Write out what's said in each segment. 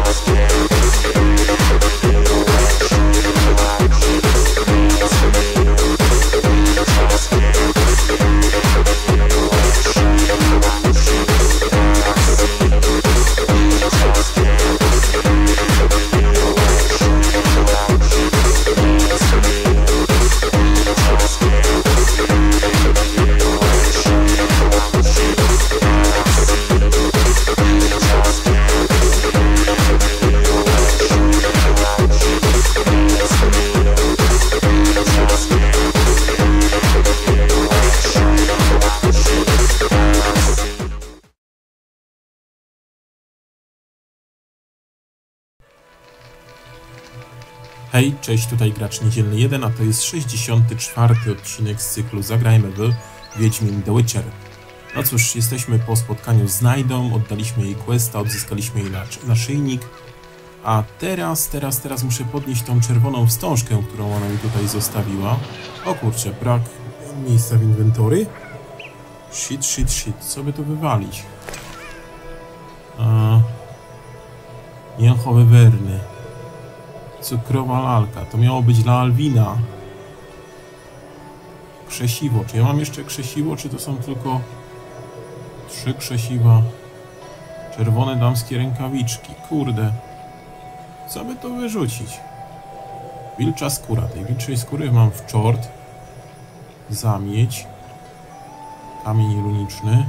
Hej, cześć, tutaj gracz niedzielny 1, a to jest 64. odcinek z cyklu Zagrajmy w Wiedźmin The Witcher. No cóż, jesteśmy po spotkaniu z Naidą, oddaliśmy jej questa, odzyskaliśmy jej naszyjnik, a teraz muszę podnieść tą czerwoną wstążkę, którą ona mi tutaj zostawiła. O kurczę, brak miejsca w inwentory. Shit, co by to wywalić? Mięcho wewerny. Cukrowa lalka. To miało być dla Alwina. Krzesiwo. Czy ja mam jeszcze krzesiwo, czy to są tylko 3 krzesiwa? Czerwone damskie rękawiczki. Kurde. Co by to wyrzucić? Wilcza skóra. Tej wilczej skóry mam w czort. Zamieć. Kamień runiczny.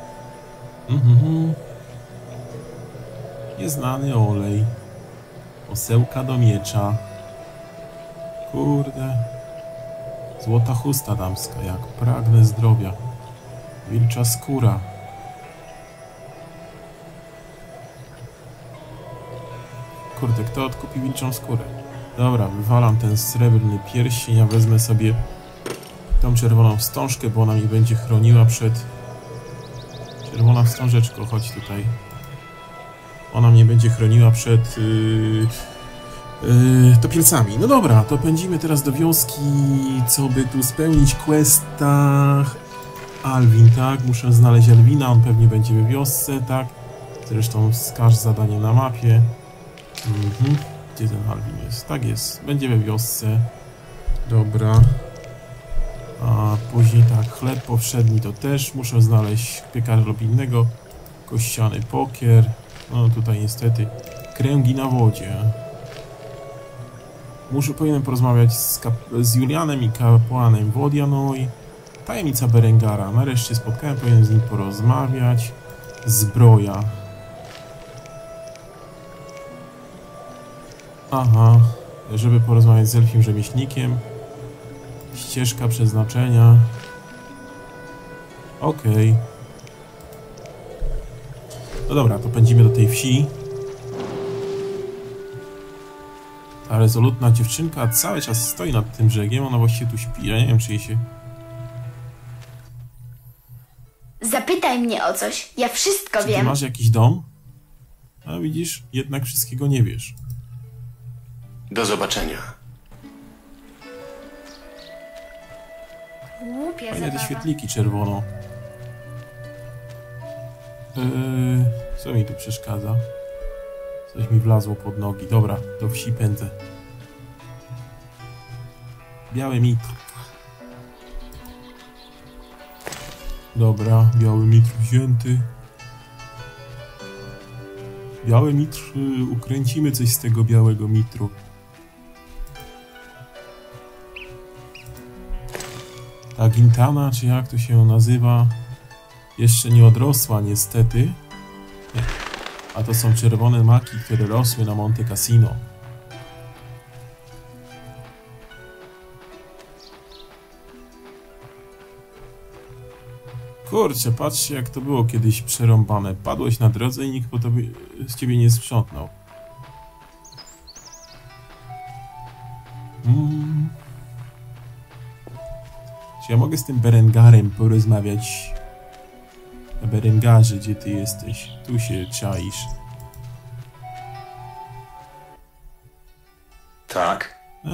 Nieznany olej. Osełka do miecza. Kurde. Złota chusta damska. Jak pragnę zdrowia. Wilcza skóra. Kurde, kto odkupi wilczą skórę? Dobra, wywalam ten srebrny pierścień, a wezmę sobie tą czerwoną wstążkę, bo ona mi będzie chroniła przed... Czerwona wstążeczko, chodź tutaj. Ona mnie będzie chroniła przed topielcami. No dobra, to pędzimy teraz do wioski, co by tu spełnić questach. Alwin, tak? Muszę znaleźć Alwina, on pewnie będzie we wiosce, tak? Zresztą wskaż zadanie na mapie. Gdzie ten Alwin jest? Tak jest, będzie we wiosce. Dobra. A później tak, chleb powszedni to też muszę znaleźć piekarza lub innego. Kościany pokier. No tutaj niestety kręgi na wodzie. Powinienem porozmawiać z Julianem i kapłanem Wodianoj. Tajemnica Berengara. Nareszcie spotkałem, powinienem z nim porozmawiać. Zbroja. Aha, żeby porozmawiać z elfim rzemieślnikiem. Ścieżka przeznaczenia. Okej. No dobra, to pędzimy do tej wsi. Ta rezolutna dziewczynka cały czas stoi nad tym brzegiem, ona właściwie tu śpi. Ja nie wiem, czy jej się... Zapytaj mnie o coś, ja wszystko Czy wiem. ty masz jakiś dom? A widzisz, jednak wszystkiego nie wiesz. Do zobaczenia. Głupia Fajne te zabawa. świetliki czerwono. Co mi tu przeszkadza? Coś mi wlazło pod nogi. Dobra, do wsi pędzę. Biały mitr. Dobra, biały mitr wzięty. Biały mitr, ukręcimy coś z tego białego mitru. Ta Gintana, czy jak to się nazywa, jeszcze nie odrosła niestety. Nie. A to są czerwone maki, które rosły na Monte Cassino. Kurczę, patrzcie jak to było kiedyś przerąbane. Padłeś na drodze i nikt po tobie, z ciebie nie sprzątnął. Czy ja mogę z tym Berengarem porozmawiać? Berengarze, gdzie ty jesteś? Tu się czaisz. Tak.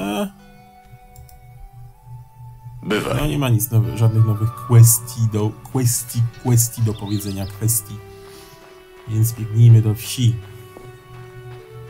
No Bywaj. nie ma nic żadnych nowych kwestii do powiedzenia, kwestii. Więc biegnijmy do wsi.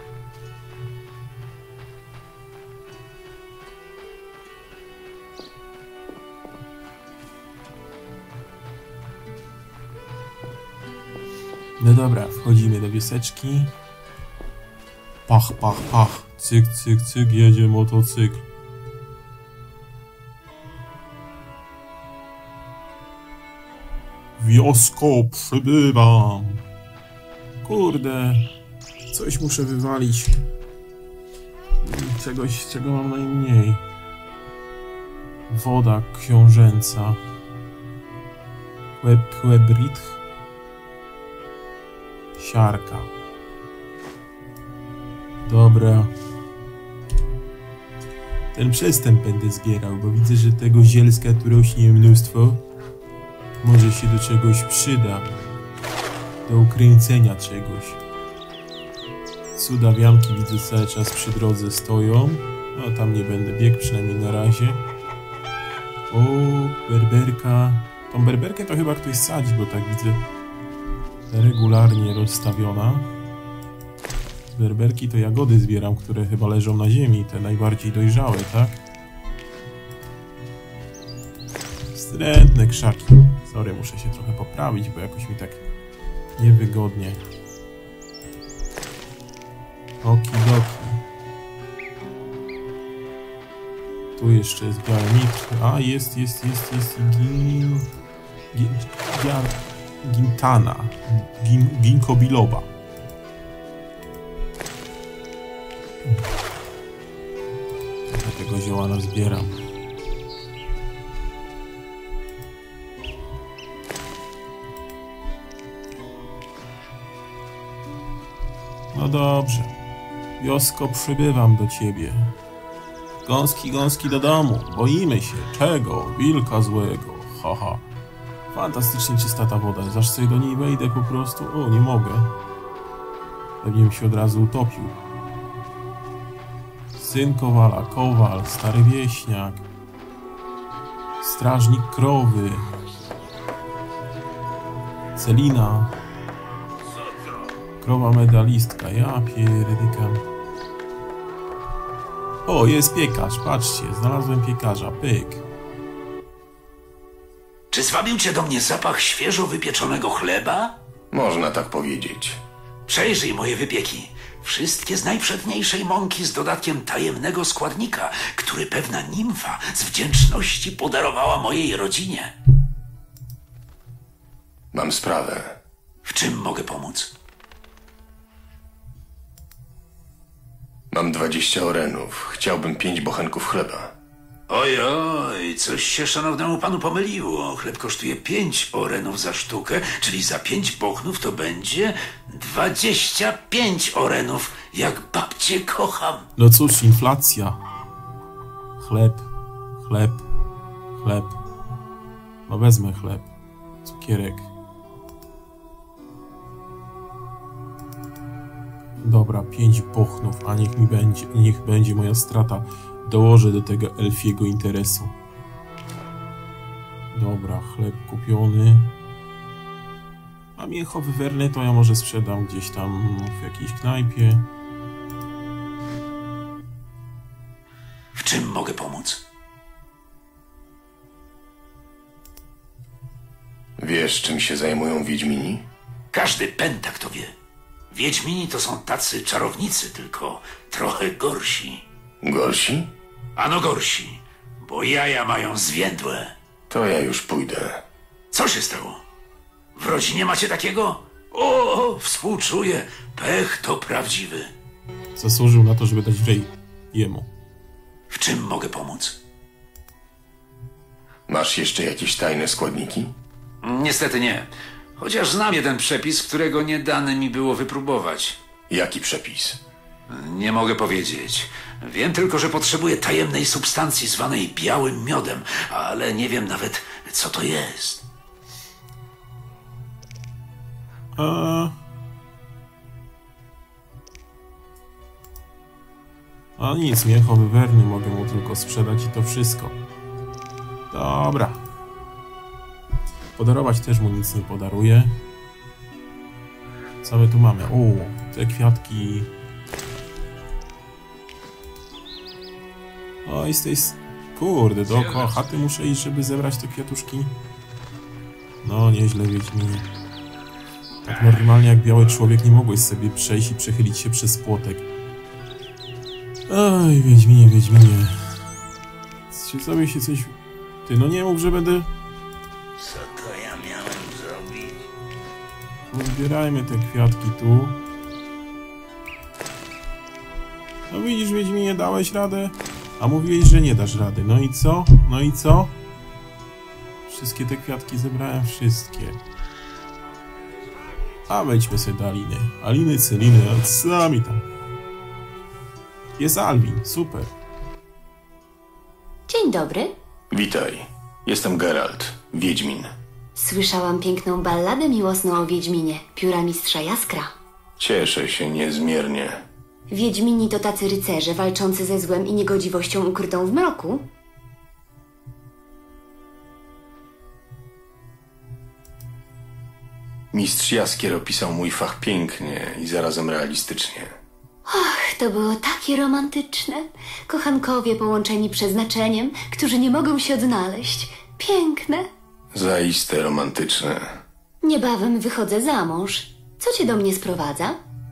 Dobra, wchodzimy do wioseczki. Pach, pach, pach. Cyk, cyk, cyk, jedzie motocykl. Wiosko, przybywam. Kurde, coś muszę wywalić. Czegoś, czego mam najmniej. Woda książęca. Kłebritch. Siarka. Dobra. Ten przystęp będę zbierał, bo widzę, że tego zielska tu rośnie mnóstwo. Może się do czegoś przyda. Do ukręcenia czegoś. Cudawianki widzę cały czas przy drodze stoją. No tam nie będę biegł, przynajmniej na razie. O, berberka. Tą berberkę to chyba ktoś sadzi, bo tak widzę regularnie rozstawiona. Z berberki to jagody zbieram, które chyba leżą na ziemi, te najbardziej dojrzałe, tak? Wstrętne krzaki. Sorry, muszę się trochę poprawić, bo jakoś mi tak niewygodnie. Okidoki. Tu jeszcze jest biały mitr. A, jest i Gintana. Ginkgo biloba. Ja tego zioła nazbieram. No dobrze. Wiosko, przybywam do ciebie. Gąski, gąski do domu. Boimy się. Czego? Wilka złego. Haha. Fantastycznie czysta ta woda. Zaś sobie do niej wejdę po prostu. O, nie mogę. Pewnie bym się od razu utopił. Syn Kowala, Kowal, stary wieśniak. Strażnik krowy. Celina. Krowa medalistka. Ja pierdykam. O, jest piekarz. Patrzcie, znalazłem piekarza. Pyk. Czy zwabił cię do mnie zapach świeżo wypieczonego chleba? Można tak powiedzieć. Przejrzyj moje wypieki. Wszystkie z najprzedniejszej mąki z dodatkiem tajemnego składnika, który pewna nimfa z wdzięczności podarowała mojej rodzinie. Mam sprawę. W czym mogę pomóc? Mam 20 orenów. Chciałbym 5 bochenków chleba. Oj, coś się szanownemu panu pomyliło. Chleb kosztuje 5 orenów za sztukę, czyli za 5 bochnów to będzie 25 orenów. Jak babcię kocham. No cóż, inflacja. Chleb. No wezmę chleb. Cukierek. Dobra, 5 bochnów, a niech będzie moja strata. Dołożę do tego elfiego interesu. Dobra, chleb kupiony. A mięcho wyverne to ja może sprzedam gdzieś tam w jakiejś knajpie. W czym mogę pomóc? Wiesz, czym się zajmują Wiedźmini? Każdy pętak to wie. Wiedźmini to są tacy czarownicy, tylko trochę gorsi. Gorsi? Ano gorsi, bo jaja mają zwiędłe. To ja już pójdę. Co się stało? W rodzinie macie takiego? O, współczuję. Pech to prawdziwy. Zasłużył na to, żeby dać rej jemu. W czym mogę pomóc? Masz jeszcze jakieś tajne składniki? Niestety nie. Chociaż znam jeden przepis, którego nie dane mi było wypróbować. Jaki przepis? Nie mogę powiedzieć. Wiem tylko, że potrzebuję tajemnej substancji zwanej białym miodem, ale nie wiem nawet, co to jest. A nic, mięcho wyverny mogę mu tylko sprzedać i to wszystko. Dobra. Podarować też mu nic nie podaruję. Co my tu mamy? O, te kwiatki. O, i z tej... Kurde, dookoła chaty muszę iść, żeby zebrać te kwiatuszki. No, nieźle, Wiedźminie. Tak normalnie jak biały człowiek nie mogłeś sobie przejść i przechylić się przez płotek. Oj, Wiedźminie. Czy sobie się coś... Ty, no nie mów, że będę... Co to ja miałem zrobić? Zbierajmy te kwiatki tu. No widzisz, Wiedźminie, dałeś radę? A mówiłeś, że nie dasz rady. No i co? No i co? Wszystkie te kwiatki zebrałem, wszystkie. A wejdźmy sobie do Aliny. Aliny, Celiny, a co mi tam? Jest Alvin, super. Dzień dobry. Witaj. Jestem Geralt, Wiedźmin. Słyszałam piękną balladę miłosną o Wiedźminie, pióra mistrza Jaskra. Cieszę się niezmiernie. Wiedźmini to tacy rycerze walczący ze złem i niegodziwością ukrytą w mroku? Mistrz Jaskier opisał mój fach pięknie i zarazem realistycznie. To było takie romantyczne. Kochankowie połączeni przeznaczeniem, którzy nie mogą się odnaleźć. Piękne. Zaiste romantyczne. Niebawem wychodzę za mąż. Co cię do mnie sprowadza?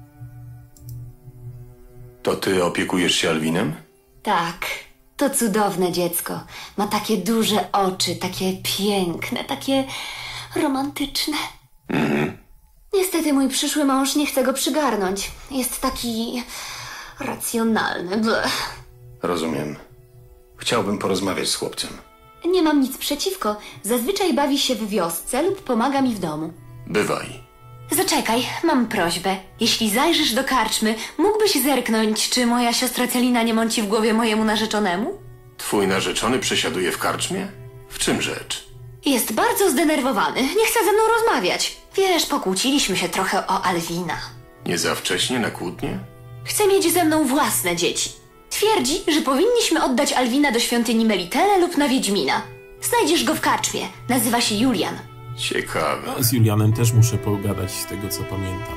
To ty opiekujesz się Alwinem? Tak, to cudowne dziecko. Ma takie duże oczy, takie piękne, takie romantyczne. Niestety mój przyszły mąż nie chce go przygarnąć. Jest taki... racjonalny. Blech. Rozumiem. Chciałbym porozmawiać z chłopcem. Nie mam nic przeciwko. Zazwyczaj bawi się w wiosce lub pomaga mi w domu. Bywaj. Zaczekaj, mam prośbę. Jeśli zajrzysz do karczmy, mógłbyś zerknąć, czy moja siostra Celina nie mąci w głowie mojemu narzeczonemu? Twój narzeczony przesiaduje w karczmie? W czym rzecz? Jest bardzo zdenerwowany. Nie chce ze mną rozmawiać. Wiesz, pokłóciliśmy się trochę o Alwina. Nie za wcześnie na kłótnię? Chce mieć ze mną własne dzieci. Twierdzi, że powinniśmy oddać Alwina do świątyni Melitele lub na Wiedźmina. Znajdziesz go w karczmie. Nazywa się Julian. Ciekawe. Z Julianem też muszę pogadać z tego, co pamiętam.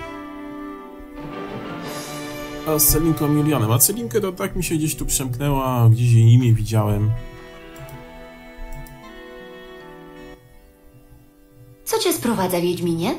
A z Celinką i Julianem. A Celinkę to tak mi się gdzieś tu przemknęła, gdzieś jej imię widziałem. Co cię sprowadza, Wiedźminie?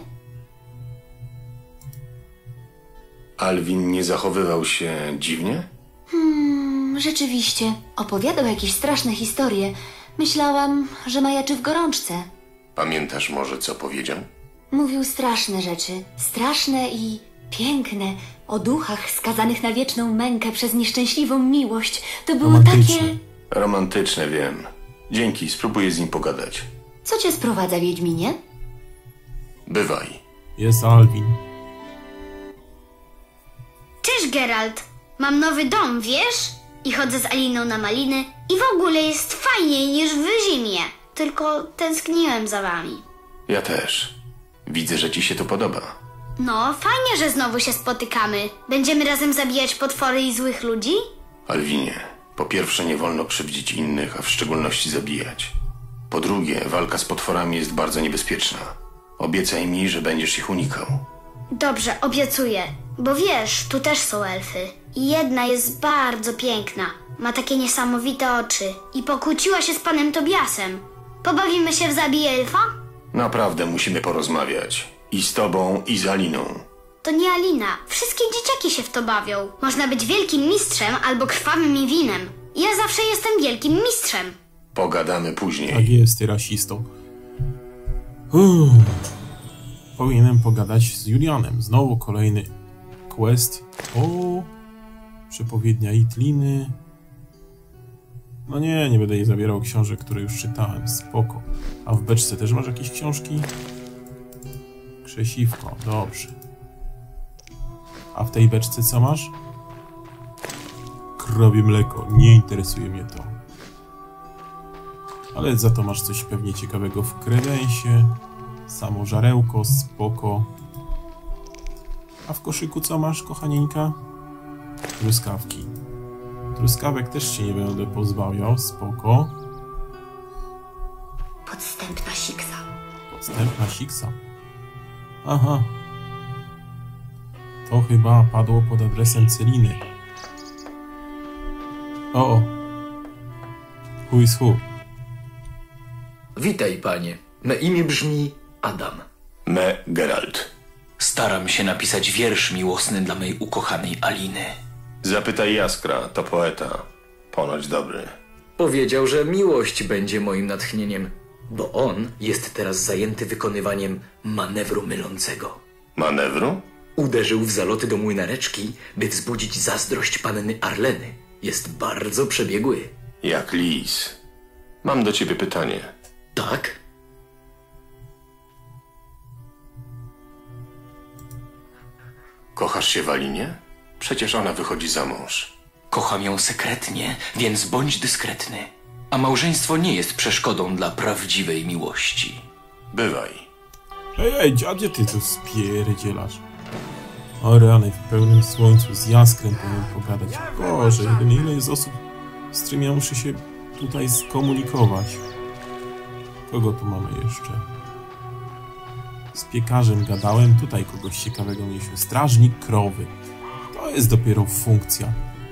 Alwin nie zachowywał się dziwnie? Rzeczywiście. Opowiadał jakieś straszne historie. Myślałam, że majaczy w gorączce. Pamiętasz może, co powiedział? Mówił straszne rzeczy. Straszne i piękne. O duchach skazanych na wieczną mękę przez nieszczęśliwą miłość. To było Romantyczne. takie... Romantyczne, wiem. Dzięki, spróbuję z nim pogadać. Co cię sprowadza, Wiedźminie? Bywaj. Jest Alvin. Cześć, Geralt. Mam nowy dom, wiesz? I chodzę z Aliną na maliny i w ogóle jest fajniej niż w zimie. Tylko tęskniłem za wami. Ja też. Widzę, że ci się to podoba. No, fajnie, że znowu się spotykamy. Będziemy razem zabijać potwory i złych ludzi? Alwinie, po pierwsze nie wolno krzywdzić innych, a w szczególności zabijać. Po drugie, walka z potworami jest bardzo niebezpieczna. Obiecaj mi, że będziesz ich unikał. Dobrze, obiecuję. Bo wiesz, tu też są elfy. I jedna jest bardzo piękna. Ma takie niesamowite oczy. I pokłóciła się z panem Tobiasem. Pobawimy się w zabij elfa? Naprawdę musimy porozmawiać. I z tobą, i z Aliną. To nie Alina. Wszystkie dzieciaki się w to bawią. Można być wielkim mistrzem albo krwawym i winem. Ja zawsze jestem wielkim mistrzem. Pogadamy później. Tak jest, ty rasistą. Powinienem pogadać z Julianem. Znowu kolejny quest. O, przepowiednia Itliny. No nie będę jej zabierał książek, które już czytałem. Spoko. A w beczce też masz jakieś książki? Krzesiwko, dobrze. A w tej beczce co masz? Krowie mleko. Nie interesuje mnie to. Ale za to masz coś pewnie ciekawego w kredensie. Samo żarełko, spoko. A w koszyku co masz, kochanieńka? Truskawki. Truskawek też się nie będę pozbawiał, spoko. Podstępna siksa. Podstępna siksa. Aha. To chyba padło pod adresem Celiny. O. Who is who? Witaj, panie. Na imię brzmi Adam. Me Geralt. Staram się napisać wiersz miłosny dla mej ukochanej Aliny. Zapytaj Jaskra, to poeta. Ponoć dobry. Powiedział, że miłość będzie moim natchnieniem, bo on jest teraz zajęty wykonywaniem manewru mylącego. Manewru? Uderzył w zaloty do młynareczki, by wzbudzić zazdrość panny Arleny. Jest bardzo przebiegły. Jak lis. Mam do ciebie pytanie. Tak? Kochasz się w Alinie? Przecież ona wychodzi za mąż. Kocham ją sekretnie, więc bądź dyskretny. A małżeństwo nie jest przeszkodą dla prawdziwej miłości. Bywaj. Ej, dziadzie, ty tu spierdzielasz. O rany, w pełnym słońcu z Jaskrem powinien pogadać. Boże, ile jest osób, z którymi ja muszę się tutaj skomunikować. Kogo tu mamy jeszcze? Z piekarzem gadałem, tutaj kogoś ciekawego mieliśmy. Strażnik krowy. To jest dopiero funkcja.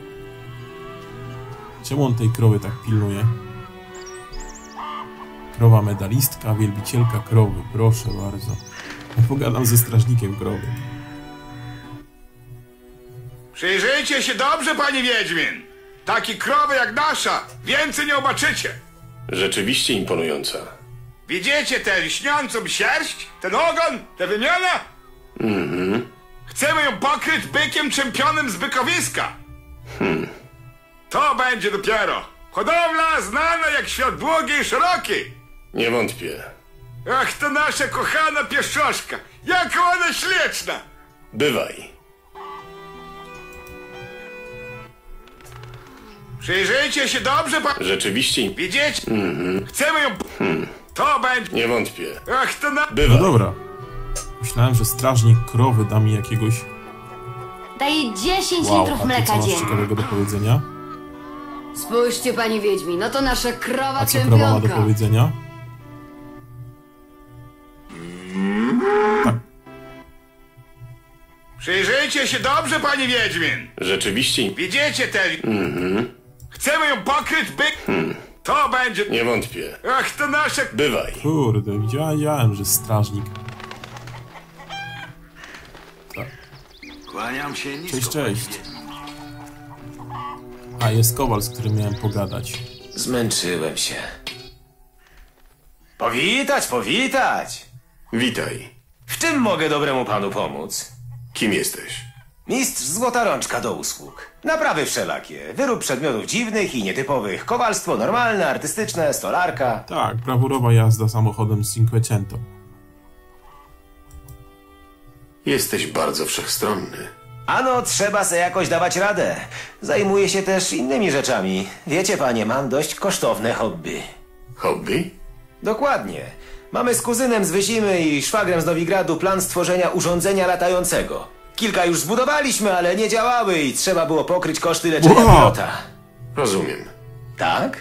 Czemu on tej krowy tak pilnuje? Krowa medalistka, wielbicielka krowy. Proszę bardzo. Ja pogadam ze strażnikiem krowy. Przyjrzyjcie się dobrze, panie Wiedźmin. Taki krowy jak nasza więcej nie zobaczycie. Rzeczywiście imponująca. Widzicie tę lśniącą sierść? Ten ogon? Tę wymianę? Chcemy ją pokryć bykiem czempionem z bykowiska. To będzie dopiero. Hodowla znana jak świat długi i szeroki. Nie wątpię. Ach, to nasza kochana pieszczoszka. Jaka ona śliczna. Bywaj. Przyjrzyjcie się dobrze, Rzeczywiście. Widzicie? Chcemy ją... To będzie... Nie wątpię. Ach, to na... No Bywaj. dobra. Myślałem, że strażnik krowy da mi jakiegoś... Daję 10 Wow, litrów a ty mleka co masz dziennie. ciekawego do powiedzenia? Spójrzcie, pani Wiedźmin, no to nasza krowa A co krowa ma do czempionka. powiedzenia? Przyjrzyjcie się dobrze, panie Wiedzimin. Rzeczywiście. Widzicie tę... Chcemy ją pokryć To będzie... Nie wątpię. Ach, to nasza... Bywaj. Kurde, widziałem, że strażnik. Tak. Kłaniam się nisko. Cześć, cześć. A, jest Kowal, z którym miałem pogadać. Zmęczyłem się. Powitać, powitać! Witaj. W czym mogę dobremu panu pomóc? Kim jesteś? Mistrz Złota Rączka do usług. Naprawy wszelakie. Wyrób przedmiotów dziwnych i nietypowych. Kowalstwo normalne, artystyczne, stolarka. Tak, brawurowa jazda samochodem z Cinquecento. Jesteś bardzo wszechstronny. Ano, trzeba se jakoś dawać radę. Zajmuję się też innymi rzeczami. Wiecie panie, mam dość kosztowne hobby. Hobby? Dokładnie. Mamy z kuzynem z Wysimy i szwagrem z Nowigradu plan stworzenia urządzenia latającego. Kilka już zbudowaliśmy, ale nie działały i trzeba było pokryć koszty leczenia Wow. pilota. Rozumiem. Tak?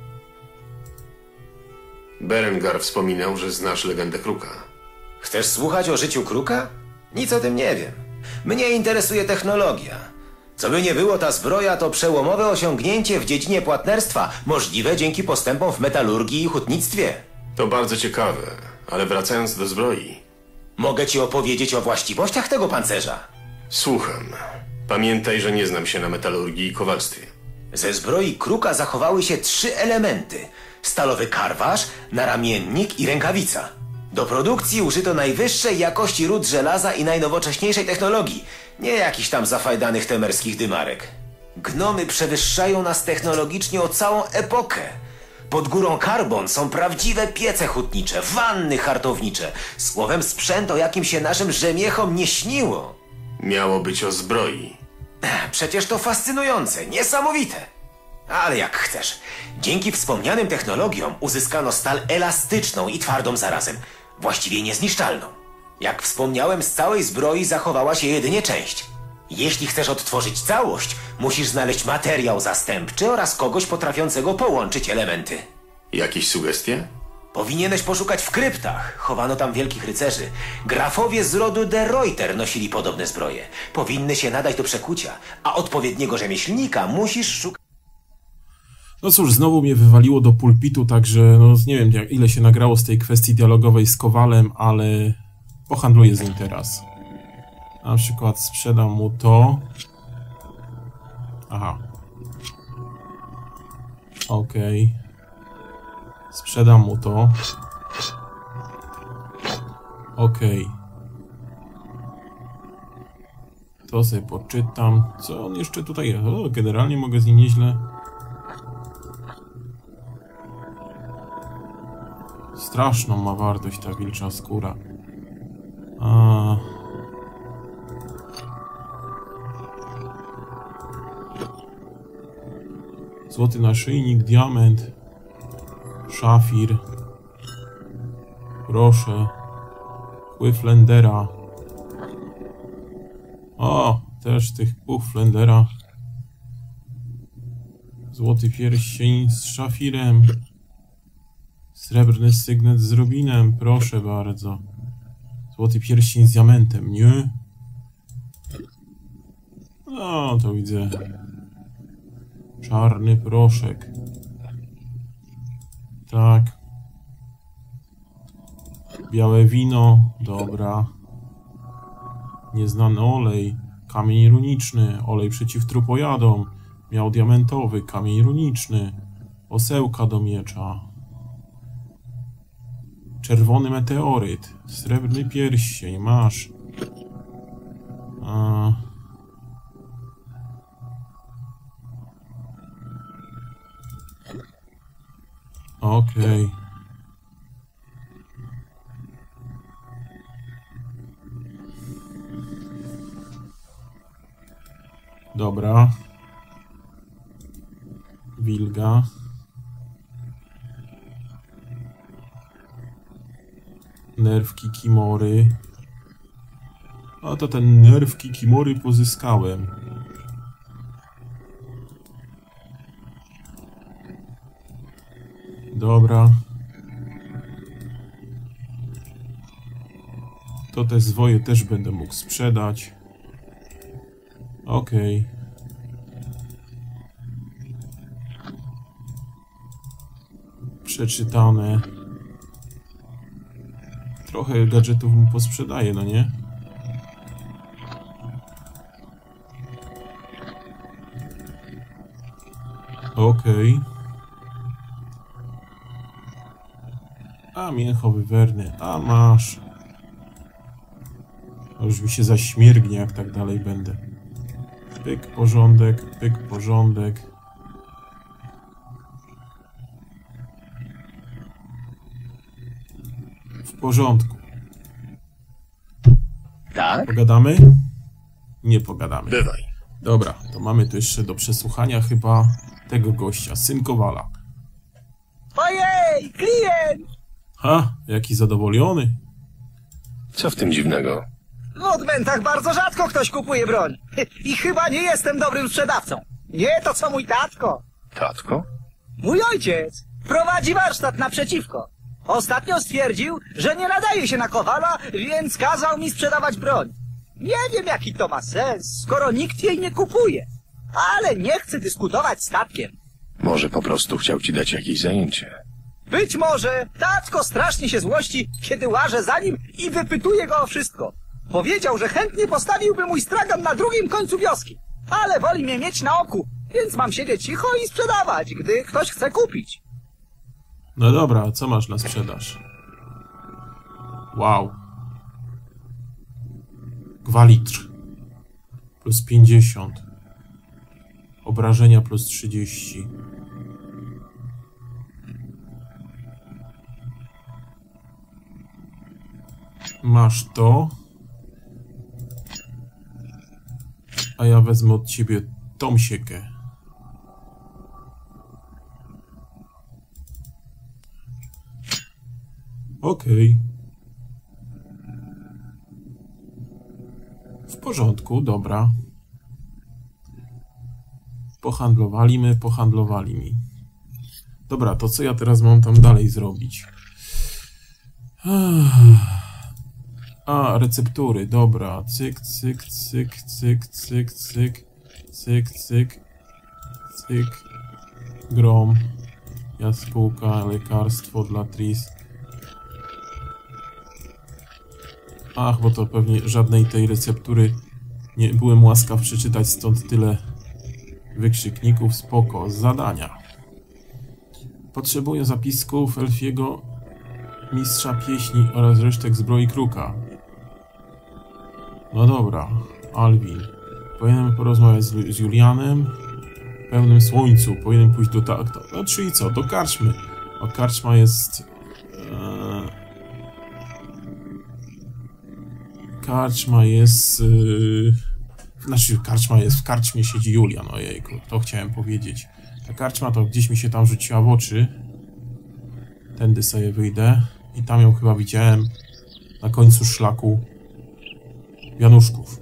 Berengar wspominał, że znasz legendę Kruka. Chcesz słuchać o życiu Kruka? Nic o tym nie wiem. Mnie interesuje technologia. Co by nie było, ta zbroja to przełomowe osiągnięcie w dziedzinie płatnerstwa, możliwe dzięki postępom w metalurgii i hutnictwie. To bardzo ciekawe, ale wracając do zbroi. Mogę ci opowiedzieć o właściwościach tego pancerza. Słucham. Pamiętaj, że nie znam się na metalurgii i kowalstwie. Ze zbroi Kruka zachowały się 3 elementy. Stalowy karwasz, naramiennik i rękawica. Do produkcji użyto najwyższej jakości ród żelaza i najnowocześniejszej technologii. Nie jakichś tam zafajdanych temerskich dymarek. Gnomy przewyższają nas technologicznie o całą epokę. Pod górą Karbon są prawdziwe piece hutnicze, wanny hartownicze. Słowem sprzęt, o jakim się naszym rzemiechom nie śniło. Miało być o zbroi. Przecież to fascynujące, niesamowite. Ale jak chcesz. Dzięki wspomnianym technologiom uzyskano stal elastyczną i twardą zarazem. Właściwie niezniszczalną. Jak wspomniałem, z całej zbroi zachowała się jedynie część. Jeśli chcesz odtworzyć całość, musisz znaleźć materiał zastępczy oraz kogoś potrafiącego połączyć elementy. Jakieś sugestie? Powinieneś poszukać w kryptach. Chowano tam wielkich rycerzy. Grafowie z rodu de Reuter nosili podobne zbroje. Powinny się nadać do przekucia, a odpowiedniego rzemieślnika musisz szukać... No cóż, znowu mnie wywaliło do pulpitu, także no nie wiem ile się nagrało z tej kwestii dialogowej z Kowalem, ale pohandluję z nim teraz. Na przykład sprzedam mu to. Aha. Okej. Sprzedam mu to. Okej. To sobie poczytam. Co on jeszcze tutaj jest? O, generalnie mogę z nim nieźle. Straszną ma wartość ta wilcza skóra. Złoty naszyjnik, diament, szafir. Proszę. Kły Flendera. O, też tych kłów Flendera. Złoty pierścień z szafirem. Srebrny sygnet z rubinem, proszę bardzo. Złoty pierścień z diamentem, nie? No, to widzę. Czarny proszek. Tak. Białe wino, dobra. Nieznany olej, kamień runiczny, olej przeciw trupojadom. Miał diamentowy, kamień runiczny. Osełka do miecza. Czerwony meteoryt, srebrny pierścień, masz. Okej. Dobra. Wilga. Nerw Kikimory. A to ten nerw Kikimory pozyskałem. Dobra. To te zwoje też będę mógł sprzedać. Okej. Przeczytane. Trochę gadżetów mu posprzedaję, no nie? Okej. A mięcho wywerny, a masz. To już mi się zaśmiergnie, jak tak dalej będę. Pyk, porządek, pyk, porządek. W porządku. Tak? Pogadamy? Nie pogadamy. Bywaj. Dobra, to mamy tu jeszcze do przesłuchania chyba tego gościa, syn Kowala. Ojej, klient! Ha, jaki zadowolony. Co w tym dziwnego? W odmętach bardzo rzadko ktoś kupuje broń. I chyba nie jestem dobrym sprzedawcą. Nie to co mój tatko. Tatko? Mój ojciec prowadzi warsztat naprzeciwko. Ostatnio stwierdził, że nie nadaje się na Kowala, więc kazał mi sprzedawać broń. Nie wiem, jaki to ma sens, skoro nikt jej nie kupuje. Ale nie chcę dyskutować z tatkiem. Może po prostu chciał ci dać jakieś zajęcie. Być może tatko strasznie się złości, kiedy łażę za nim i wypytuję go o wszystko. Powiedział, że chętnie postawiłby mój stragan na drugim końcu wioski. Ale woli mnie mieć na oku, więc mam siedzieć cicho i sprzedawać, gdy ktoś chce kupić. No dobra, co masz na sprzedaż? Wow. Gwalitr. Plus 50. Obrażenia plus 30. Masz to. A ja wezmę od ciebie tą siekę. Okej. W porządku, dobra. Pohandlowali mi. Dobra, to co ja teraz mam tam dalej zrobić? A, receptury, dobra. Cyk, cyk, cyk, cyk, cyk, cyk, cyk, cyk, cyk. Grom. Jaskółka, lekarstwo dla Tris. Ach, bo to pewnie żadnej tej receptury nie byłem łaskaw przeczytać, stąd tyle wykrzykników. Spoko, zadania. Potrzebuję zapisków elfiego mistrza pieśni oraz resztek zbroi Kruka. No dobra, Alvin. Powinienem porozmawiać z Julianem. W pełnym słońcu. Powinienem pójść do takta. No czyli co? Do karczmy. A karczma jest... Karczma jest... Znaczy, karczma jest... W karczmie siedzi Julian. Ojejku, to chciałem powiedzieć. Ta karczma to gdzieś mi się tam rzuciła w oczy. Tędy sobie wyjdę. I tam ją chyba widziałem na końcu szlaku wianuszków.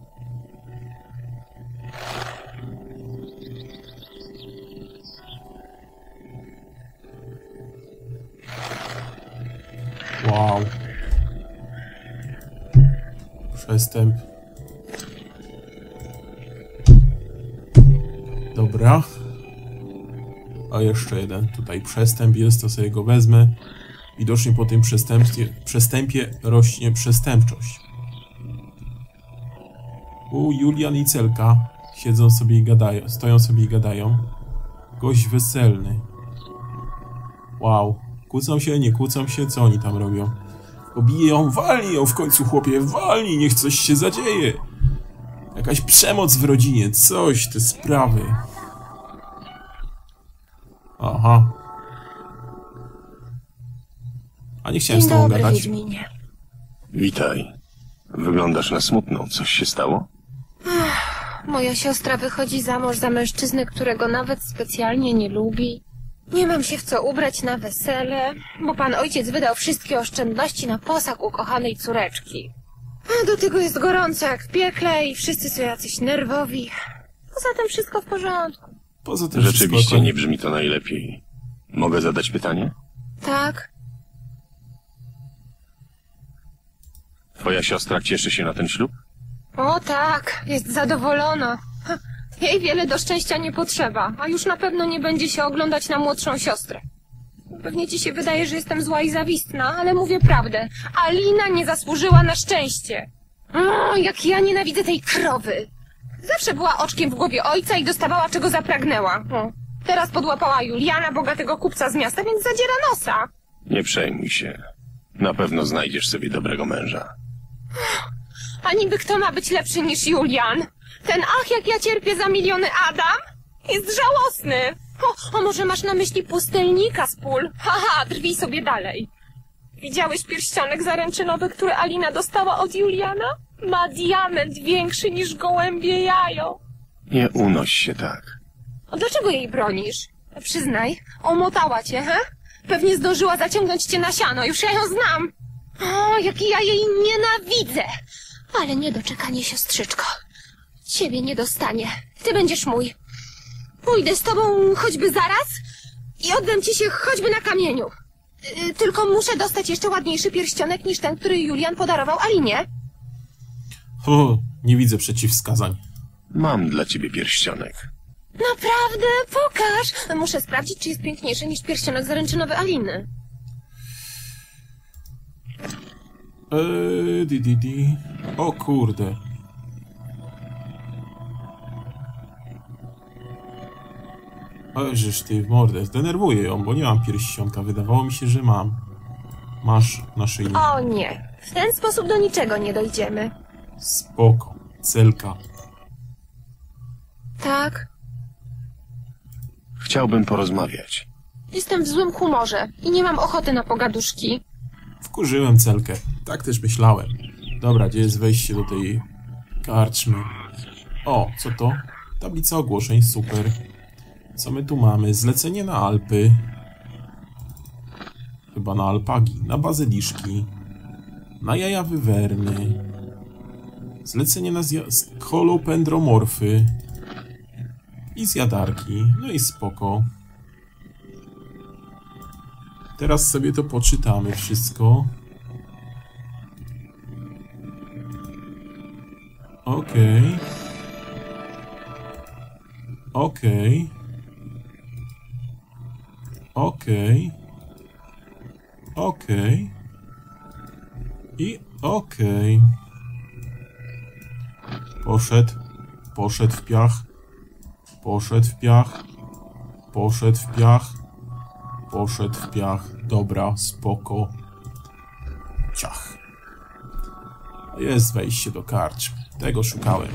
Wow. Przestęp. Dobra. A jeszcze jeden tutaj przestęp jest, to sobie go wezmę. Widocznie po tym przestępie rośnie przestępczość. Julian i Celka siedzą sobie i gadają, stoją sobie i gadają. Gość weselny. Wow. Kłócą się, nie kłócą się, co oni tam robią? Pobiję ją, walnij ją w końcu, chłopie, walnij, niech coś się zadzieje. Jakaś przemoc w rodzinie, coś, te sprawy. Aha. A nie chciałem z tobą gadać. Wiedźminie. Witaj. Wyglądasz na smutną. Coś się stało? Moja siostra wychodzi za mąż za mężczyznę, którego nawet specjalnie nie lubi. Nie mam się w co ubrać na wesele, bo pan ojciec wydał wszystkie oszczędności na posag ukochanej córeczki. A do tego jest gorąco jak w piekle i wszyscy są jacyś nerwowi. Poza tym wszystko w porządku. Poza tym rzeczywiście nie brzmi to najlepiej. Mogę zadać pytanie? Tak? Twoja siostra cieszy się na ten ślub? O tak, jest zadowolona. Jej wiele do szczęścia nie potrzeba, a już na pewno nie będzie się oglądać na młodszą siostrę. Pewnie ci się wydaje, że jestem zła i zawistna, ale mówię prawdę. Alina nie zasłużyła na szczęście. Jak ja nienawidzę tej krowy. Zawsze była oczkiem w głowie ojca i dostawała czego zapragnęła. Teraz podłapała Juliana, bogatego kupca z miasta, więc zadziera nosa. Nie przejmuj się. Na pewno znajdziesz sobie dobrego męża. A niby kto ma być lepszy niż Julian? Ten ach, jak ja cierpię za miliony Adam? Jest żałosny. O, może masz na myśli pustelnika z pól? Haha, drwij sobie dalej. Widziałeś pierścionek zaręczynowy, który Alina dostała od Juliana? Ma diament większy niż gołębie jajo. Nie unoś się tak. A dlaczego jej bronisz? Przyznaj, omotała cię, he? Pewnie zdążyła zaciągnąć cię na siano, już ja ją znam. O, jak ja jej nienawidzę. Ale niedoczekanie, siostrzyczko. Ciebie nie dostanie. Ty będziesz mój. Pójdę z tobą choćby zaraz i oddam ci się choćby na kamieniu. Tylko muszę dostać jeszcze ładniejszy pierścionek niż ten, który Julian podarował Alinie. Nie widzę przeciwwskazań. Mam dla ciebie pierścionek. Naprawdę? Pokaż. Muszę sprawdzić, czy jest piękniejszy niż pierścionek zaręczynowy Aliny. O kurde. Żeż ty w mordę. Zdenerwuję ją, bo nie mam pierścionka. Wydawało mi się, że mam. Masz na szyjnie. O nie. W ten sposób do niczego nie dojdziemy. Spoko. Celka. Tak? Chciałbym porozmawiać. Jestem w złym humorze i nie mam ochoty na pogaduszki. Wkurzyłem Celkę. Tak też myślałem. Dobra, gdzie jest wejście do tej karczmy? O, co to? Tablica ogłoszeń, super. Co my tu mamy? Zlecenie na Alpy. Chyba na alpagi, na bazyliszki, na jaja wywerny. Zlecenie na kolopendromorfy i zjadarki. No i spoko. Teraz sobie to poczytamy wszystko. Okej. Okej. Okej. Okej. I Okej. Poszedł. Poszedł w piach. Poszedł w piach. Poszedł w piach. Poszedł w piach. Dobra, spoko. Ciach. Jest wejście do karczmy. Tego szukałem.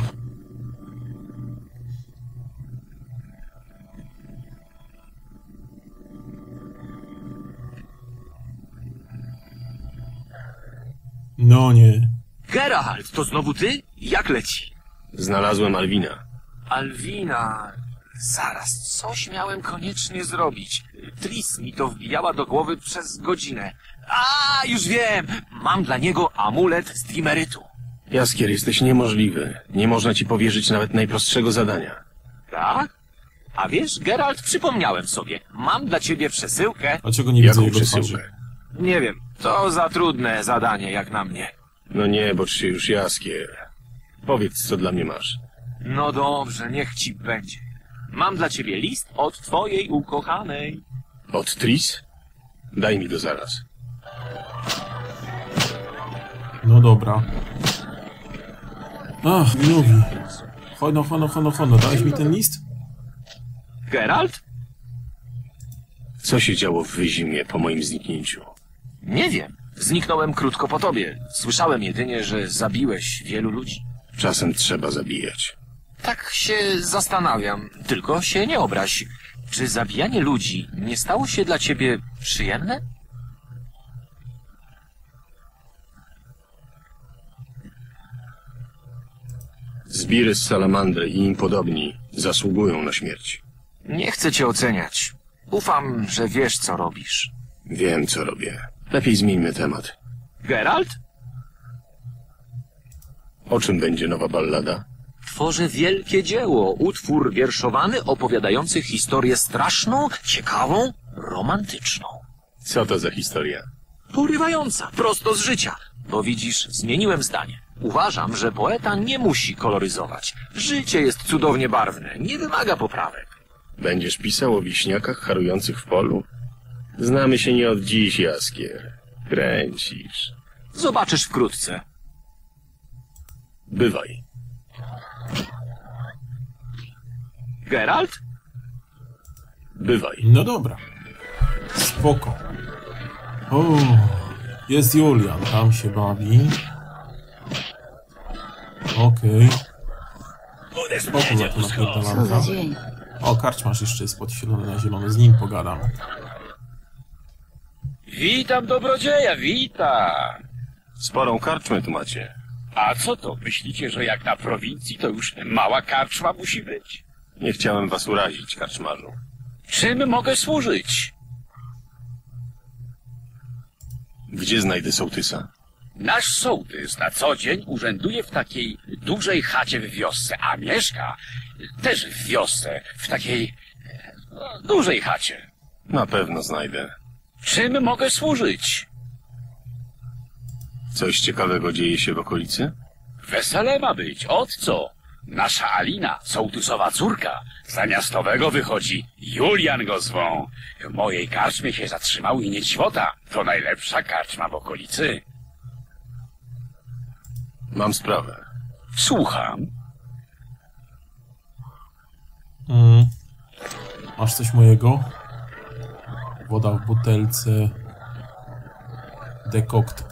No nie. Geralt, to znowu ty? Jak leci? Znalazłem Alwina. Alwina... Zaraz, coś miałem koniecznie zrobić. Tris mi to wbijała do głowy przez godzinę. A, już wiem! Mam dla niego amulet z Dimerytu. Jaskier, jesteś niemożliwy. Nie można ci powierzyć nawet najprostszego zadania. Tak? A wiesz, Geralt, przypomniałem sobie. Mam dla ciebie przesyłkę. Dlaczego nie widzę Jaką jego przesyłkę? twarzy? Nie wiem, to za trudne zadanie jak na mnie. No nie, bocz się już, Jaskier. Powiedz, co dla mnie masz. No dobrze, niech ci będzie. Mam dla ciebie list od twojej ukochanej. Od Tris? Daj mi go zaraz. No dobra. Ach, Winowi. Hono, dałeś mi ten list? Geralt? Co się działo w Wyzimie po moim zniknięciu? Nie wiem. Zniknąłem krótko po tobie. Słyszałem jedynie, że zabiłeś wielu ludzi. Czasem trzeba zabijać. Tak się zastanawiam. Tylko się nie obraź. Czy zabijanie ludzi nie stało się dla ciebie przyjemne? Zbiry z Salamandry i im podobni zasługują na śmierć. Nie chcę cię oceniać. Ufam, że wiesz, co robisz. Wiem, co robię. Lepiej zmieńmy temat. Geralt? O czym będzie nowa ballada? Tworzę wielkie dzieło, utwór wierszowany opowiadający historię straszną, ciekawą, romantyczną. Co to za historia? Porywająca, prosto z życia. Bo widzisz, zmieniłem zdanie. Uważam, że poeta nie musi koloryzować. Życie jest cudownie barwne, nie wymaga poprawek. Będziesz pisał o wiśniakach harujących w polu? Znamy się nie od dziś, Jaskier. Kręcisz. Zobaczysz wkrótce. Bywaj. Geralt? Bywaj. No dobra. Spoko. O, jest Julian, tam się bawi. Okej. Spoko, za to napierdalanka. O, karczmasz jeszcze jest podświetlony na zielono, z nim pogadam. Witam, dobrodzieja, witam. Sporą karczmę tu macie. A co to, myślicie, że jak na prowincji to już mała karczma musi być? Nie chciałem was urazić, karczmarzu. Czym mogę służyć? Gdzie znajdę sołtysa? Nasz sołtys na co dzień urzęduje w takiej dużej chacie w wiosce, a mieszka też w wiosce, w takiej dużej chacie. Na pewno znajdę. Czym mogę służyć? Coś ciekawego dzieje się w okolicy? Wesele ma być, od co? Nasza Alina, sołtysowa córka, za miastowego wychodzi, Julian go zwą. W mojej karczmie się zatrzymał i niedźwota. To najlepsza karczma w okolicy. Mam sprawę. Słucham. Masz coś mojego? Woda w butelce. Dekokt.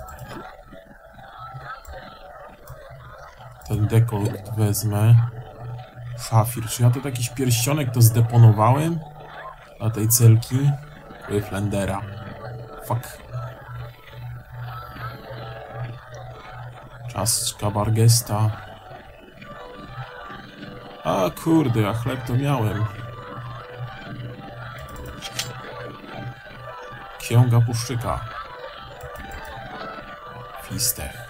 Ten dekokt wezmę. Szafir. Czy ja to jakiś pierścionek to zdeponowałem? Na tej celki? Flendera. Fuck. Czaszka Bargesta. A kurde, ja chleb to miałem. Księga Puszczyka. Fistech.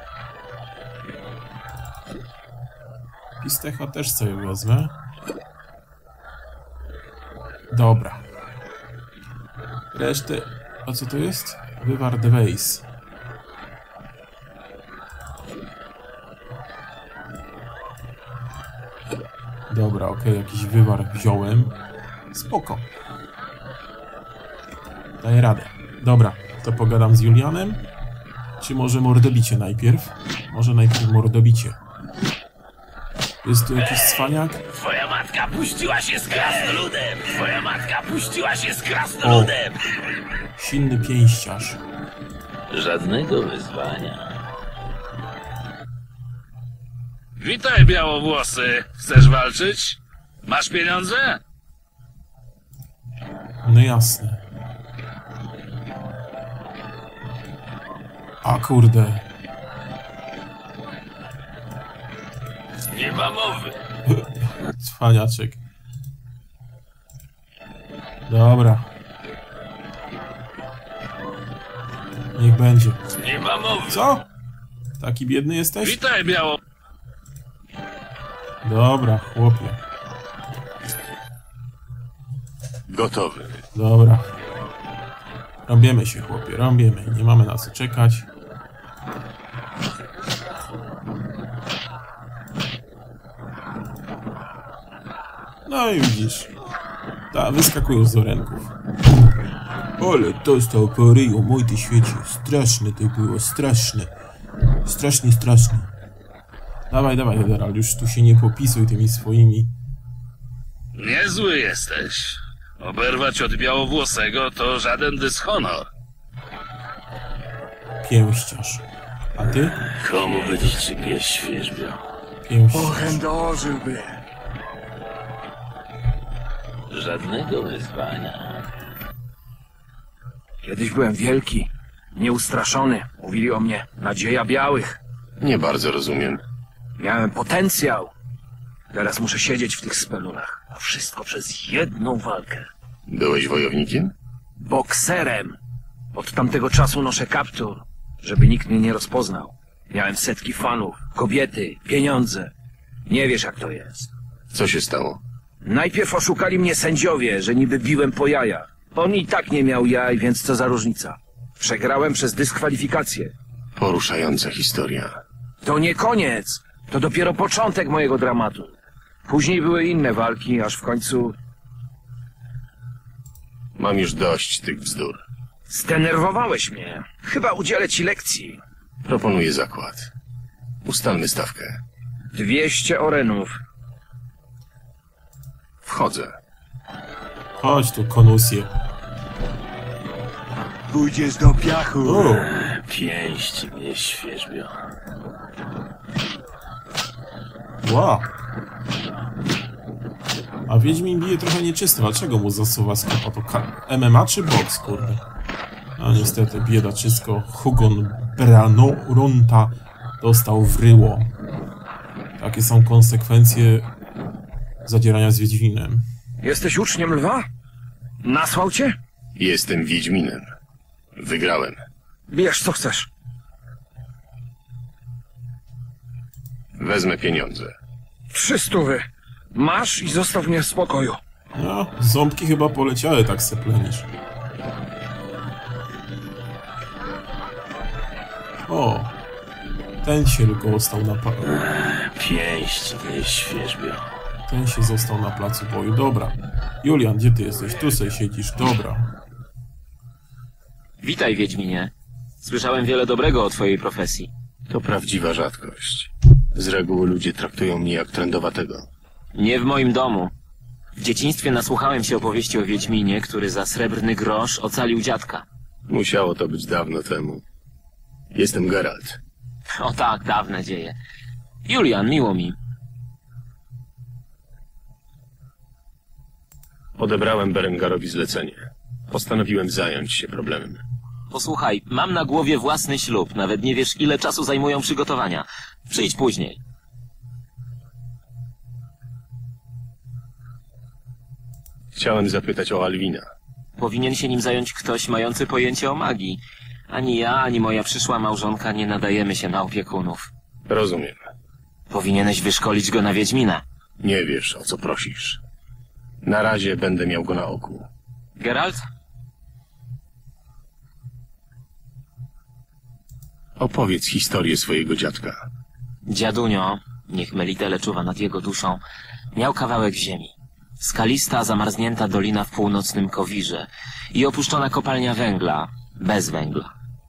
Fistecha też sobie wezmę. Dobra. Resztę... A co to jest? Wywar de Weiss. Dobra, okej, jakiś wywar wziąłem. Spoko. Daję radę. Dobra, to pogadam z Julianem. Czy może mordobicie najpierw? Może najpierw mordobicie. Jest tu jakiś cwaniak? Twoja matka puściła się z krasnoludem! Twoja matka puściła się z krasnoludem! Silny pięściarz. Żadnego wyzwania. Witaj, białowłosy. Chcesz walczyć? Masz pieniądze? No jasne. A kurde. Nie ma mowy. Cwaniaczek. Dobra. Niech będzie. Nie ma mowy. Co? Taki biedny jesteś? Witaj, biało... Dobra, chłopie. Gotowy. Dobra. Rąbiemy się, chłopie, rąbiemy. Nie mamy na co czekać. No i widzisz. Wyskakujesz z orenków. Ale dostał po ryju, mój ty świecie. Straszne to było, straszne. Strasznie straszne. Dawaj, dawaj, Geralt, już tu się nie popisuj tymi swoimi. Niezły jesteś. Oberwać od białowłosego to żaden dyshonor. Pięściarz. A ty? Komu będziesz ci pies świeżbiał? Pięściarz. Ochędożyłby. Żadnego wyzwania. Kiedyś byłem wielki, nieustraszony. Mówili o mnie nadzieja białych. Nie bardzo rozumiem. Miałem potencjał. Teraz muszę siedzieć w tych spelunach. A wszystko przez jedną walkę. Byłeś wojownikiem? Bokserem. Od tamtego czasu noszę kaptur, żeby nikt mnie nie rozpoznał. Miałem setki fanów, kobiety, pieniądze. Nie wiesz, jak to jest. Co się stało? Najpierw oszukali mnie sędziowie, że niby biłem po jajach. On i tak nie miał jaj, więc co za różnica. Przegrałem przez dyskwalifikację. Poruszająca historia. To nie koniec. To dopiero początek mojego dramatu. Później były inne walki, aż w końcu... Mam już dość tych bzdur. Zdenerwowałeś mnie. Chyba udzielę ci lekcji. Proponuję zakład. Ustalmy stawkę. 200 orenów. Wchodzę. Chodź tu, konusję. Pójdziesz do piachu. O, Pięści mnie świeżbią. wow. A Wiedźmin bije trochę nieczysto. Dlaczego mu zasuwa skopa? To MMA czy boks, kurde? No niestety, biedaczysko. Hugon Branoronta dostał w ryło. Takie są konsekwencje zadzierania z Wiedźminem. Jesteś uczniem lwa? Nasłał cię? Jestem Wiedźminem. Wygrałem. Bierz co chcesz. Wezmę pieniądze. 300. Masz i zostaw mnie w spokoju. No, ząbki chyba poleciały, tak se plenisz. O, ten się tylko został na Pięści mnie świeżbią. Ten się został na placu boju. Dobra. Julian, gdzie ty jesteś? Tu sobie siedzisz. Dobra. Witaj, Wiedźminie. Słyszałem wiele dobrego o twojej profesji. To prawdziwa rzadkość. Z reguły ludzie traktują mnie jak trędowatego. Nie w moim domu. W dzieciństwie nasłuchałem się opowieści o Wiedźminie, który za srebrny grosz ocalił dziadka. Musiało to być dawno temu. Jestem Geralt. O tak, dawne dzieje. Julian, miło mi. Odebrałem Berengarowi zlecenie. Postanowiłem zająć się problemem. Posłuchaj, mam na głowie własny ślub. Nawet nie wiesz, ile czasu zajmują przygotowania. Przyjdź później. Chciałem zapytać o Alwina. Powinien się nim zająć ktoś mający pojęcie o magii. Ani ja, ani moja przyszła małżonka nie nadajemy się na opiekunów. Rozumiem. Powinieneś wyszkolić go na Wiedźmina. Nie wiesz, o co prosisz. Na razie będę miał go na oku. Geralt? Opowiedz historię swojego dziadka. Dziadunio, niech Melitele czuwa nad jego duszą, miał kawałek ziemi. Skalista, zamarznięta dolina w północnym Kowirze i opuszczona kopalnia węgla, bez węgla.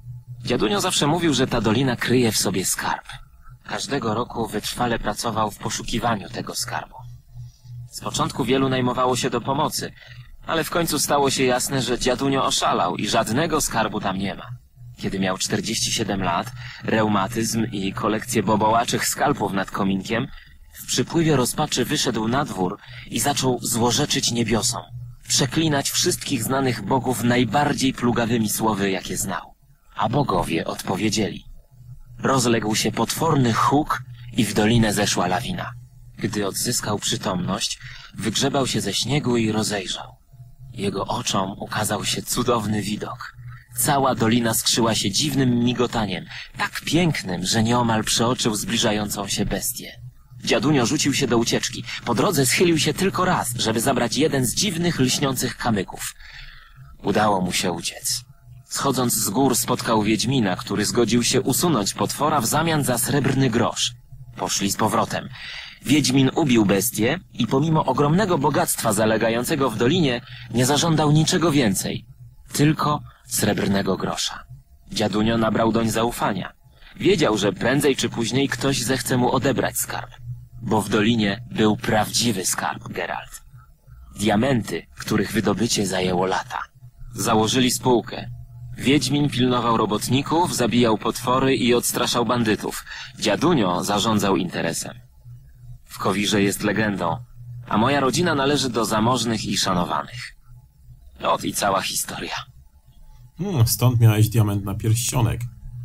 Dziadunio zawsze mówił, że ta dolina kryje w sobie skarb. Każdego roku wytrwale pracował w poszukiwaniu tego skarbu. Z początku wielu najmowało się do pomocy, ale w końcu stało się jasne, że dziadunio oszalał i żadnego skarbu tam nie ma. Kiedy miał 47 lat, reumatyzm i kolekcję bobołaczych skalpów nad kominkiem, w przypływie rozpaczy wyszedł na dwór i zaczął złorzeczyć niebiosom, przeklinać wszystkich znanych bogów najbardziej plugawymi słowy, jakie znał. A bogowie odpowiedzieli. Rozległ się potworny huk i w dolinę zeszła lawina. Gdy odzyskał przytomność, wygrzebał się ze śniegu i rozejrzał. Jego oczom ukazał się cudowny widok. Cała dolina skrzyła się dziwnym migotaniem, tak pięknym, że nieomal przeoczył zbliżającą się bestię. Dziadunio rzucił się do ucieczki. Po drodze schylił się tylko raz, żeby zabrać jeden z dziwnych, lśniących kamyków. Udało mu się uciec. Schodząc z gór spotkał wiedźmina, który zgodził się usunąć potwora w zamian za srebrny grosz. Poszli z powrotem. Wiedźmin ubił bestię i pomimo ogromnego bogactwa zalegającego w dolinie nie zażądał niczego więcej. Tylko srebrnego grosza. Dziadunio nabrał doń zaufania. Wiedział, że prędzej czy później ktoś zechce mu odebrać skarb. Bo w dolinie był prawdziwy skarb, Geralt. Diamenty, których wydobycie zajęło lata. Założyli spółkę. Wiedźmin pilnował robotników, zabijał potwory i odstraszał bandytów. Dziadunio zarządzał interesem. W Kowirze jest legendą, a moja rodzina należy do zamożnych i szanowanych. Ot i cała historia. Stąd miałeś diament na pierścionek.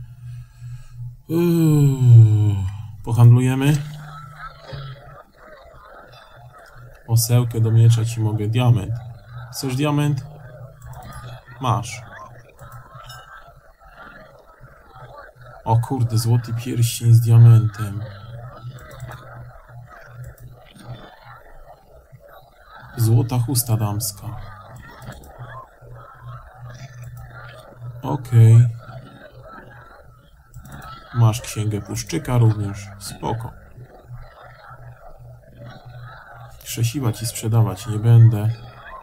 Pohandlujemy. Osełkę do miecza ci mogę. Diament. Chcesz diament? Masz. O kurde, złoty pierścień z diamentem. Złota chusta damska. Okej. Masz księgę puszczyka również. Spoko. Krzesiwa ci sprzedawać nie będę.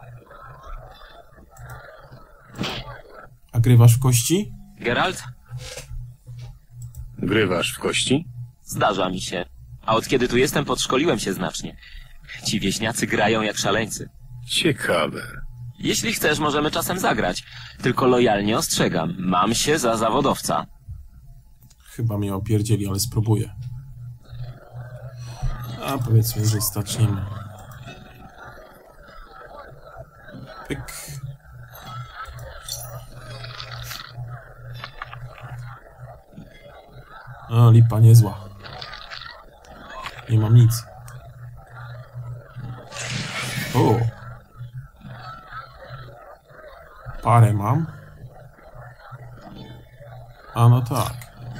A grywasz w kości? Geralt? Grywasz w kości? Zdarza mi się. A od kiedy tu jestem, podszkoliłem się znacznie. Ci wieśniacy grają jak szaleńcy. Ciekawe. Jeśli chcesz, możemy czasem zagrać. Tylko lojalnie ostrzegam. Mam się za zawodowca. Chyba mnie opierdzieli, ale spróbuję. A powiedzmy, że zaczniemy. Pyk. A, lipa niezła. Nie mam nic. O! Parę mam. A no tak.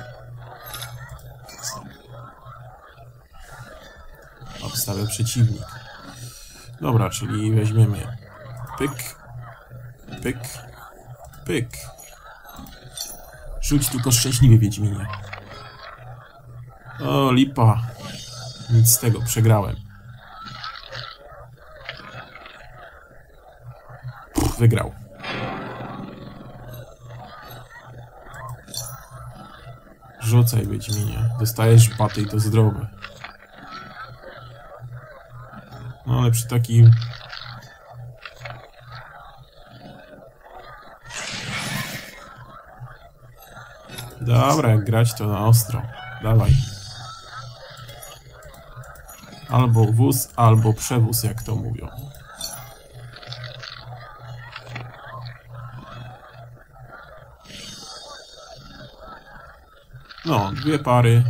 Obstawia przeciwnik. Dobra, czyli weźmiemy pyk, pyk, pyk. Rzuć tylko szczęśliwie, Wiedźminie. O, lipa. Nic z tego, przegrałem. Wygrał. Rzucaj, Wiedźminie. Dostajesz baty i to zdrowe. No ale przy takim... Dobra, jak grać to na ostro. Dawaj. Albo wóz, albo przewóz, jak to mówią. No, dwie pary.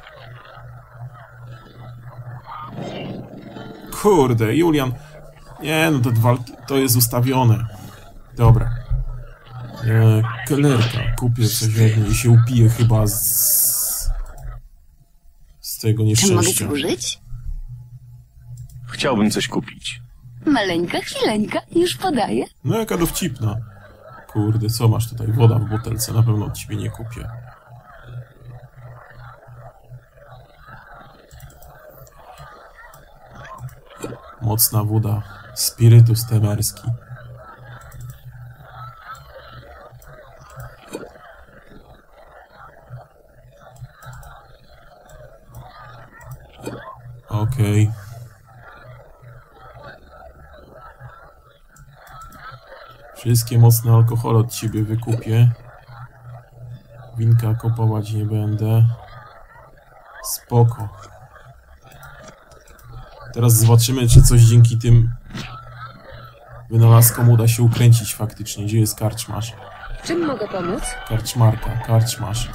Kurde, Julian. Nie, no to jest ustawione. Dobra. Kelnerka. Kupię coś od niej i się upiję chyba z tego nieszczęścia. Czy mogę służyć? Chciałbym coś kupić. Maleńka chwileńka, już podaję. No jaka dowcipna. Kurde, co masz tutaj? Woda w butelce, na pewno od ciebie nie kupię. Mocna woda. Spirytus temerski. Wszystkie mocne alkohole od ciebie wykupię. Winka kupować nie będę. Spoko. Teraz zobaczymy, czy coś dzięki tym wynalazkom uda się ukręcić faktycznie. Gdzie jest karczmarz? Czym mogę pomóc? Karczmarka, karczmarz.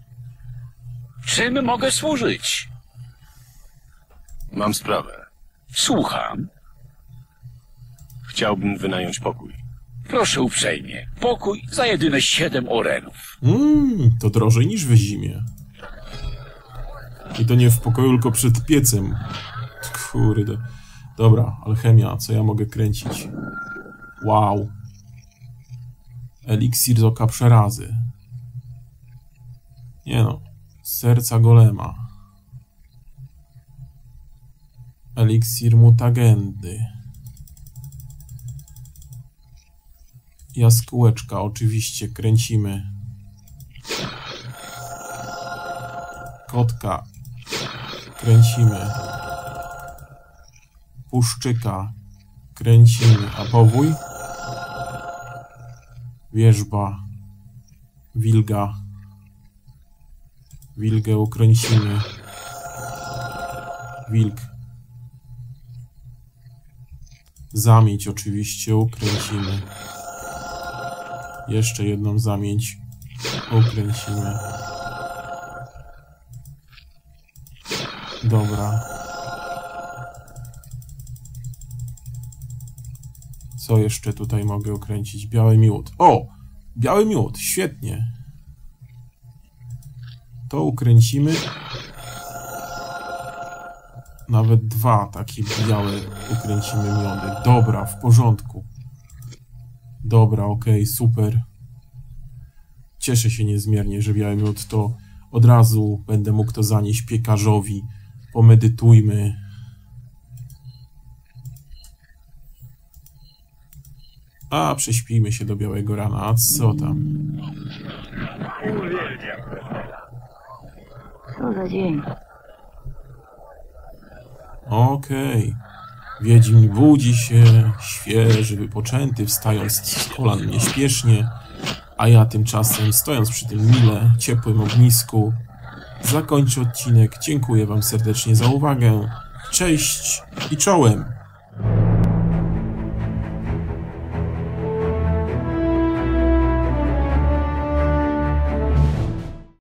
Czym mogę służyć? Mam sprawę. Słucham. Chciałbym wynająć pokój. Proszę uprzejmie. Pokój za jedyne 7 orenów. To drożej niż w zimie. I to nie w pokoju, tylko przed piecem. Kurde. Dobra, alchemia. Co ja mogę kręcić? Wow. Eliksir z oka przerazy. Nie no. Serca golema. Eliksir mutagendy. Jaskółeczka, oczywiście, kręcimy. Kotka. Kręcimy. Puszczyka. Kręcimy. A powój? Wierzba. Wilga. Wilgę ukręcimy. Wilk. Zamieć oczywiście ukręcimy. Jeszcze jedną zamieć ukręcimy. Dobra. Co jeszcze tutaj mogę ukręcić? Biały miód. O! Biały miód. Świetnie. To ukręcimy. Nawet 2 takie białe ukręcimy miody. Dobra, w porządku. Dobra, okej, super. Cieszę się niezmiernie, że biały miód to od razu będę mógł to zanieść piekarzowi. Pomedytujmy. A, prześpijmy się do białego rana. A co tam? Co za dzień. Okej. Wiedźmin budzi się, świeży, wypoczęty, wstając z kolan nieśpiesznie, a ja tymczasem, stojąc przy tym mile, ciepłym ognisku, zakończę odcinek. Dziękuję wam serdecznie za uwagę. Cześć i czołem!